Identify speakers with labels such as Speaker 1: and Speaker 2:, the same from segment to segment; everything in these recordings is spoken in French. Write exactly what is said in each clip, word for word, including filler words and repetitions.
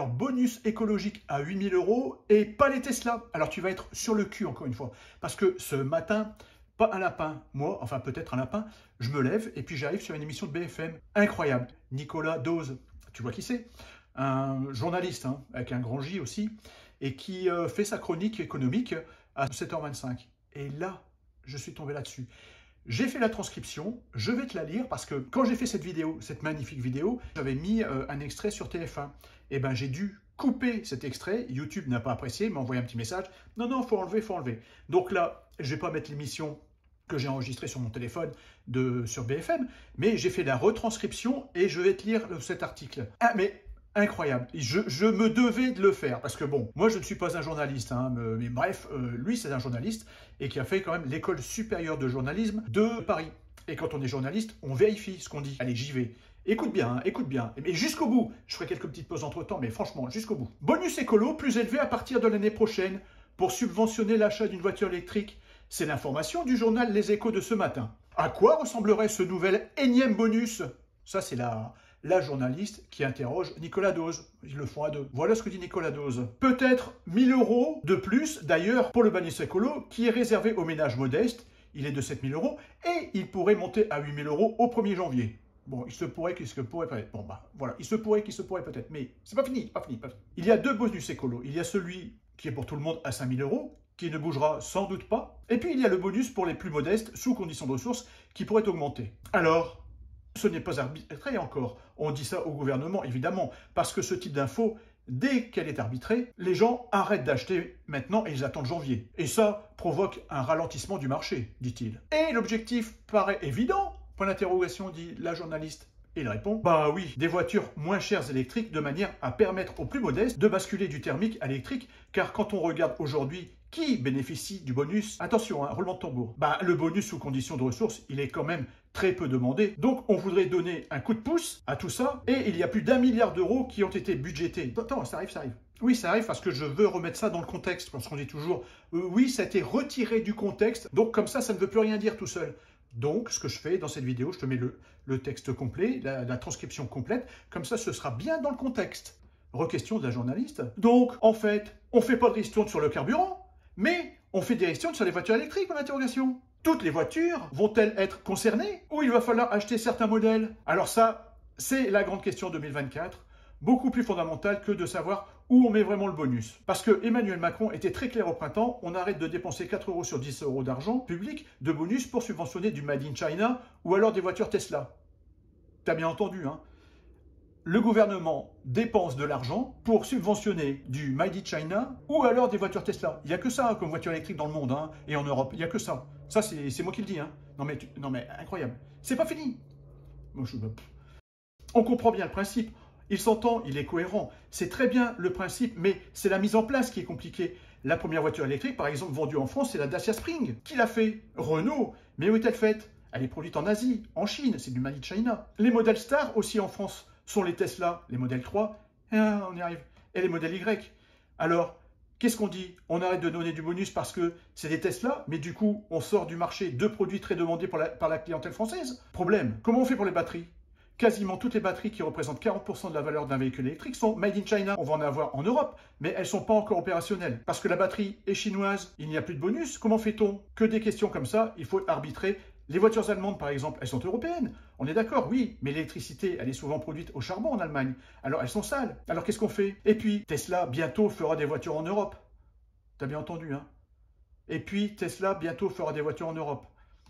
Speaker 1: Alors, bonus écologique à huit mille euros et pas les Tesla. Alors, tu vas être sur le cul, encore une fois. Parce que ce matin, pas un lapin, moi, enfin peut-être un lapin, je me lève et puis j'arrive sur une émission de B F M. Incroyable. Nicolas Dose, tu vois qui c'est? Un journaliste, hein, avec un grand J aussi, et qui euh, fait sa chronique économique à sept heures vingt-cinq. Et là, je suis tombé là-dessus. J'ai fait la transcription, je vais te la lire parce que quand j'ai fait cette vidéo, cette magnifique vidéo, j'avais mis euh, un extrait sur T F un. Et ben j'ai dû couper cet extrait, YouTube n'a pas apprécié, il m'a envoyé un petit message. Non, non, faut enlever, faut enlever. Donc là, je vais pas mettre l'émission que j'ai enregistrée sur mon téléphone de, sur B F M, mais j'ai fait la retranscription et je vais te lire cet article. Ah, mais incroyable, je, je me devais de le faire, parce que bon, moi je ne suis pas un journaliste, hein, mais bref, euh, lui c'est un journaliste, et qui a fait quand même l'école supérieure de journalisme de Paris. Et quand on est journaliste, on vérifie ce qu'on dit. Allez, j'y vais. Écoute bien, hein, écoute bien, mais jusqu'au bout. Je ferai quelques petites pauses entre temps, mais franchement, jusqu'au bout. Bonus écolo plus élevé à partir de l'année prochaine pour subventionner l'achat d'une voiture électrique. C'est l'information du journal Les Échos de ce matin. À quoi ressemblerait ce nouvel énième bonus? Ça, c'est la... la journaliste qui interroge Nicolas Dose. Ils le font à deux. Voilà ce que dit Nicolas Dose. Peut-être mille euros de plus, d'ailleurs, pour le bonus écolo, qui est réservé aux ménages modestes. Il est de sept mille euros, et il pourrait monter à huit mille euros au premier janvier. Bon, il se pourrait qu'il se pourrait peut-être. Bon, bah, voilà. Il se pourrait qu'il se pourrait peut-être, mais c'est pas fini, pas fini, pas fini. Il y a deux bonus écolo. Il y a celui qui est pour tout le monde à cinq mille euros, qui ne bougera sans doute pas. Et puis, il y a le bonus pour les plus modestes, sous conditions de ressources, qui pourrait augmenter. Alors, ce n'est pas arbitré encore. On dit ça au gouvernement, évidemment, parce que ce type d'info, dès qu'elle est arbitrée, les gens arrêtent d'acheter maintenant et ils attendent janvier. Et ça provoque un ralentissement du marché, dit-il. Et l'objectif paraît évident, point d'interrogation, dit la journaliste. Et il répond, bah oui, des voitures moins chères électriques de manière à permettre aux plus modestes de basculer du thermique à l'électrique, car quand on regarde aujourd'hui qui bénéficie du bonus, attention, hein, roulement de tambour, bah le bonus sous condition de ressources, il est quand même très peu demandé. Donc on voudrait donner un coup de pouce à tout ça, et il y a plus d'un milliard d'euros qui ont été budgétés. Attends, ça arrive, ça arrive. Oui, ça arrive parce que je veux remettre ça dans le contexte, parce qu'on dit toujours, euh, oui, ça a été retiré du contexte, donc comme ça, ça ne veut plus rien dire tout seul. Donc, ce que je fais dans cette vidéo, je te mets le, le texte complet, la, la transcription complète, comme ça, ce sera bien dans le contexte. Requestion de la journaliste. Donc, en fait, on ne fait pas de ristourne sur le carburant, mais on fait des ristournes sur les voitures électriques, en interrogation. Toutes les voitures vont-elles être concernées, ou il va falloir acheter certains modèles? Alors ça, c'est la grande question deux mille vingt-quatre, beaucoup plus fondamentale que de savoir où on met vraiment le bonus. Parce que Emmanuel Macron était très clair au printemps, on arrête de dépenser quatre euros sur dix euros d'argent public de bonus pour subventionner du Made in China ou alors des voitures Tesla. T'as bien entendu, hein? Le gouvernement dépense de l'argent pour subventionner du Made in China ou alors des voitures Tesla. Il n'y a que ça hein, comme voiture électrique dans le monde hein, et en Europe. Il n'y a que ça. Ça, c'est moi qui le dis. Hein. Non, mais tu, non mais incroyable. C'est pas fini. Moi, je, on comprend bien le principe. Il s'entend, il est cohérent. C'est très bien le principe, mais c'est la mise en place qui est compliquée. La première voiture électrique, par exemple, vendue en France, c'est la Dacia Spring. Qui l'a fait? Renault. Mais où est-elle faite? Elle est produite en Asie, en Chine, c'est du Made in China. Les modèles stars aussi en France sont les Tesla, les modèles trois, ah, on y arrive, et les modèles Y. Alors, qu'est-ce qu'on dit? On arrête de donner du bonus parce que c'est des Tesla, mais du coup, on sort du marché deux produits très demandés par la, par la clientèle française. Problème, comment on fait pour les batteries? Quasiment toutes les batteries qui représentent quarante pour cent de la valeur d'un véhicule électrique sont made in China. On va en avoir en Europe, mais elles ne sont pas encore opérationnelles. Parce que la batterie est chinoise, il n'y a plus de bonus. Comment fait-on? Que des questions comme ça, il faut arbitrer. Les voitures allemandes, par exemple, elles sont européennes. On est d'accord, oui, mais l'électricité, elle est souvent produite au charbon en Allemagne. Alors, elles sont sales. Alors, qu'est-ce qu'on fait? Et puis, Tesla, bientôt, fera des voitures en Europe. T'as bien entendu, hein? Et puis, Tesla, bientôt, fera des voitures en Europe.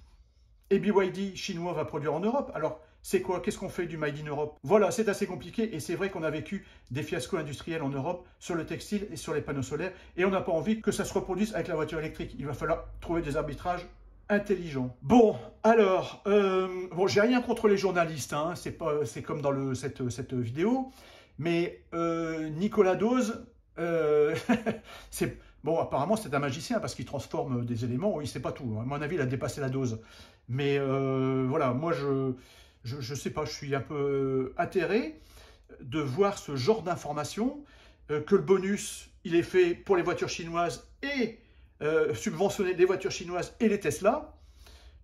Speaker 1: Et B Y D, chinois, va produire en Europe. Alors, c'est quoi? Qu'est-ce qu'on fait du Made in Europe? Voilà, c'est assez compliqué et c'est vrai qu'on a vécu des fiascos industriels en Europe sur le textile et sur les panneaux solaires et on n'a pas envie que ça se reproduise avec la voiture électrique. Il va falloir trouver des arbitrages intelligents. Bon, alors, euh, bon, j'ai rien contre les journalistes, hein, c'est pas, c'est comme dans le, cette, cette vidéo, mais euh, Nicolas Dose, euh, c'est... Bon, apparemment, c'est un magicien parce qu'il transforme des éléments. Il ne sait pas tout. À mon avis, il a dépassé la dose. Mais euh, voilà, moi, je je, je sais pas, je suis un peu atterré de voir ce genre d'informations, euh, que le bonus, il est fait pour les voitures chinoises et euh, subventionner les voitures chinoises et les Tesla.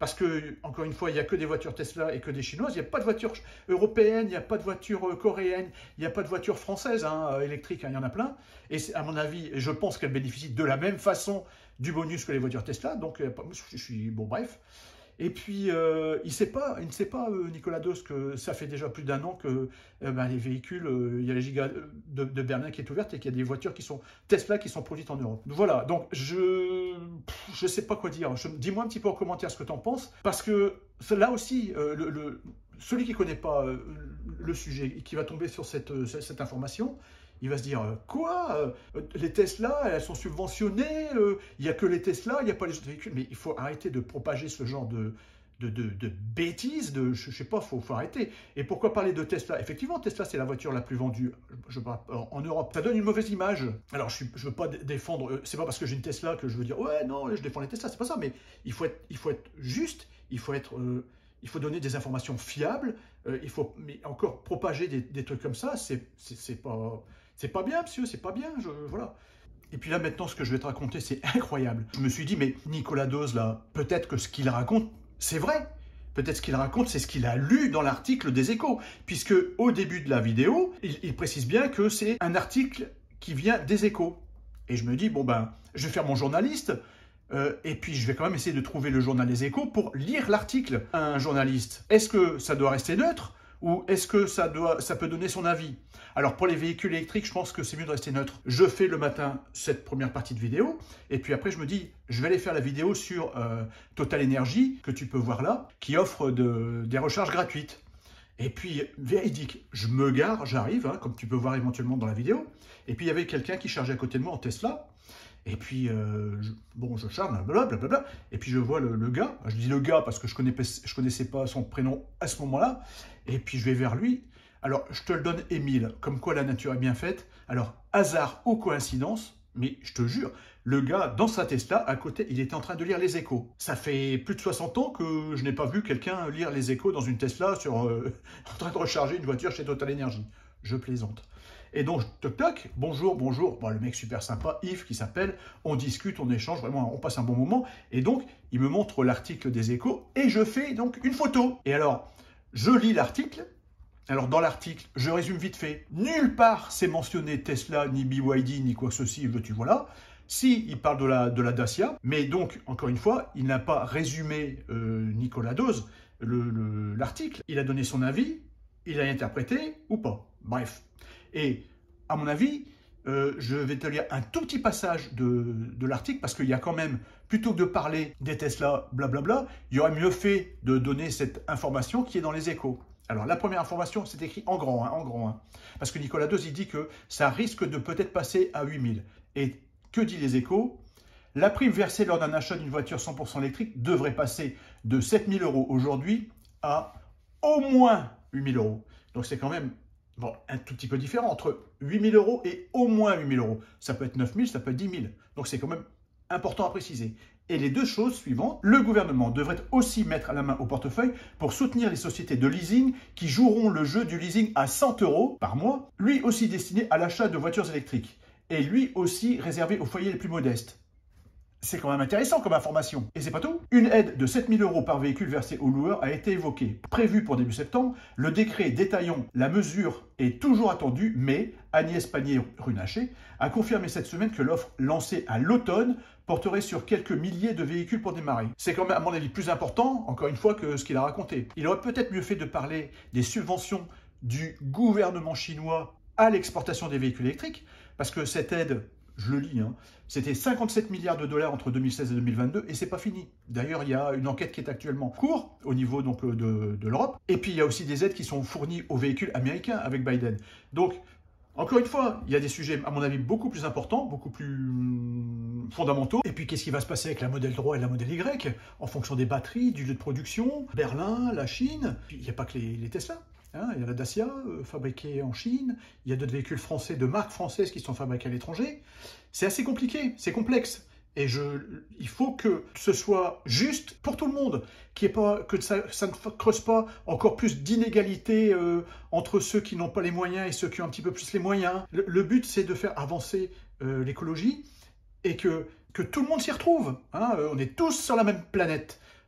Speaker 1: Parce que, encore une fois, il n'y a que des voitures Tesla et que des chinoises. Il n'y a pas de voitures européennes, il n'y a pas de voitures coréennes, il n'y a pas de voitures françaises hein, électriques, hein, il y en a plein. Et à mon avis, je pense qu'elles bénéficient de la même façon du bonus que les voitures Tesla. Donc, je suis... Bon, bref. Et puis, euh, il, sait pas, il ne sait pas, euh, Nicolas Dos, que ça fait déjà plus d'un an que euh, ben, les véhicules, euh, il y a la giga de, de Berlin qui est ouverte et qu'il y a des voitures qui sont Tesla qui sont produites en Europe. Voilà, donc je ne sais pas quoi dire. Dis-moi un petit peu en commentaire ce que tu en penses, parce que là aussi, euh, le, le, celui qui ne connaît pas euh, le sujet et qui va tomber sur cette, euh, cette information, il va se dire, euh, quoi euh, les Tesla, elles sont subventionnées, euh, il n'y a que les Tesla, il n'y a pas les autres véhicules. Mais il faut arrêter de propager ce genre de, de, de, de bêtises, de, je ne sais pas, il faut, faut arrêter. Et pourquoi parler de Tesla? Effectivement, Tesla, c'est la voiture la plus vendue je, je, en Europe. Ça donne une mauvaise image. Alors, je ne veux pas défendre, c'est pas parce que j'ai une Tesla que je veux dire, ouais, non, je défends les Tesla, c'est pas ça, mais il faut être, il faut être juste, il faut être... Euh, il faut donner des informations fiables, euh, il faut mais encore propager des, des trucs comme ça, c'est pas... C'est pas bien, monsieur, c'est pas bien, je, voilà. Et puis là, maintenant, ce que je vais te raconter, c'est incroyable. Je me suis dit, mais Nicolas Dos, là, peut-être que ce qu'il raconte, c'est vrai. Peut-être ce qu'il raconte, c'est ce qu'il a lu dans l'article des Échos. Puisque, au début de la vidéo, il, il précise bien que c'est un article qui vient des Échos. Et je me dis, bon ben, je vais faire mon journaliste, euh, et puis je vais quand même essayer de trouver le journal des Échos pour lire l'article. Un journaliste, est-ce que ça doit rester neutre ? Ou est-ce que ça, doit, ça peut donner son avis? Alors pour les véhicules électriques, je pense que c'est mieux de rester neutre. Je fais le matin cette première partie de vidéo, et puis après je me dis, je vais aller faire la vidéo sur euh, Total Energy, que tu peux voir là, qui offre de, des recharges gratuites. Et puis, véridique, je me gare, j'arrive, hein, comme tu peux voir éventuellement dans la vidéo, et puis il y avait quelqu'un qui chargeait à côté de moi en Tesla, et puis, euh, je, bon, je charge, blablabla, bla, et puis je vois le, le gars, je dis le gars parce que je ne connaissais, je connaissais pas son prénom à ce moment-là, et puis je vais vers lui. Alors, je te le donne, Émile, comme quoi la nature est bien faite. Alors, hasard ou coïncidence, mais je te jure, le gars, dans sa Tesla, à côté, il était en train de lire les Échos. Ça fait plus de soixante ans que je n'ai pas vu quelqu'un lire les Échos dans une Tesla sur, euh, en train de recharger une voiture chez Total Energy. Je plaisante. Et donc, toc toc, bonjour, bonjour, bon, le mec super sympa, Yves qui s'appelle, on discute, on échange, vraiment, on passe un bon moment. Et donc, il me montre l'article des Échos et je fais donc une photo. Et alors, je lis l'article. Alors, dans l'article, je résume vite fait, nulle part c'est mentionné Tesla, ni B Y D, ni quoi que ceci, veux-tu, voilà. Si, il parle de la, de la Dacia, mais donc, encore une fois, il n'a pas résumé euh, Nicolas Dos, l'article. Il a donné son avis, il a interprété ou pas. Bref. Et à mon avis, euh, je vais te lire un tout petit passage de, de l'article parce qu'il y a quand même, plutôt que de parler des Tesla, blablabla, il y aurait mieux fait de donner cette information qui est dans les Échos. Alors, la première information, c'est écrit en grand, hein, en grand. Hein, parce que Nicolas Dos, il dit que ça risque de peut-être passer à huit mille. Et que dit les Échos? La prime versée lors d'un achat d'une voiture cent pour cent électrique devrait passer de sept mille euros aujourd'hui à au moins huit mille euros. Donc, c'est quand même... Bon, un tout petit peu différent entre huit mille euros et au moins huit mille euros. Ça peut être neuf mille, ça peut être dix mille. Donc c'est quand même important à préciser. Et les deux choses suivantes, le gouvernement devrait aussi mettre la main au portefeuille pour soutenir les sociétés de leasing qui joueront le jeu du leasing à cent euros par mois, lui aussi destiné à l'achat de voitures électriques, et lui aussi réservé aux foyers les plus modestes. C'est quand même intéressant comme information. Et c'est pas tout. Une aide de sept mille euros par véhicule versé aux loueurs a été évoquée. Prévue pour début septembre, le décret détaillant la mesure est toujours attendu, mais Agnès Pannier-Runacher a confirmé cette semaine que l'offre lancée à l'automne porterait sur quelques milliers de véhicules pour démarrer. C'est quand même, à mon avis, plus important, encore une fois, que ce qu'il a raconté. Il aurait peut-être mieux fait de parler des subventions du gouvernement chinois à l'exportation des véhicules électriques, parce que cette aide... Je le lis, hein. C'était cinquante-sept milliards de dollars entre deux mille seize et deux mille vingt-deux et c'est pas fini. D'ailleurs, il y a une enquête qui est actuellement en cours au niveau donc, de, de l'Europe. Et puis, il y a aussi des aides qui sont fournies aux véhicules américains avec Biden. Donc, encore une fois, il y a des sujets, à mon avis, beaucoup plus importants, beaucoup plus hum, fondamentaux. Et puis, qu'est-ce qui va se passer avec la modèle trois et la modèle Y en fonction des batteries, du lieu de production, Berlin, la Chine. Puis, il n'y a pas que les, les Tesla. Hein, il y a la Dacia, euh, fabriquée en Chine. Il y a d'autres véhicules français de marque française qui sont fabriqués à l'étranger. C'est assez compliqué, c'est complexe. Et je, il faut que ce soit juste pour tout le monde, qu'il y ait pas, que ça, ça ne creuse pas encore plus d'inégalités euh, entre ceux qui n'ont pas les moyens et ceux qui ont un petit peu plus les moyens. Le, le but, c'est de faire avancer euh, l'écologie et que, que tout le monde s'y retrouve. Hein, on est tous sur la même planète.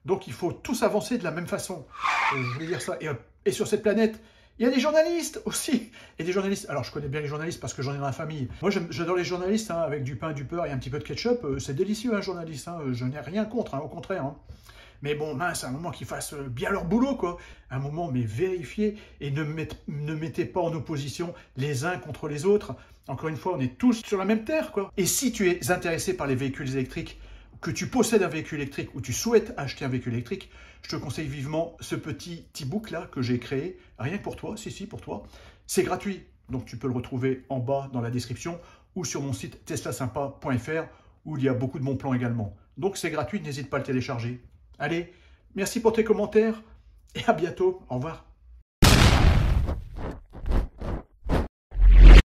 Speaker 1: Donc il faut tous avancer de la même façon. Euh, je voulais dire ça. Et, euh, et sur cette planète, il y a des journalistes aussi. Et des journalistes, alors je connais bien les journalistes parce que j'en ai dans la famille. Moi j'adore les journalistes, hein, avec du pain, du beurre et un petit peu de ketchup. Euh, c'est délicieux un journaliste, hein, je n'ai rien contre, hein, au contraire. Hein. Mais bon, mince, à un moment qu'ils fassent bien leur boulot, quoi. À un moment, mais vérifiez et ne, met, ne mettez pas en opposition les uns contre les autres. Encore une fois, on est tous sur la même terre, quoi. Et si tu es intéressé par les véhicules électriques, que tu possèdes un véhicule électrique ou tu souhaites acheter un véhicule électrique, je te conseille vivement ce petit e-book là que j'ai créé, rien que pour toi, si, si, pour toi. C'est gratuit, donc tu peux le retrouver en bas dans la description ou sur mon site tesla sympa point F R où il y a beaucoup de bons plans également. Donc c'est gratuit, n'hésite pas à le télécharger. Allez, merci pour tes commentaires et à bientôt. Au revoir.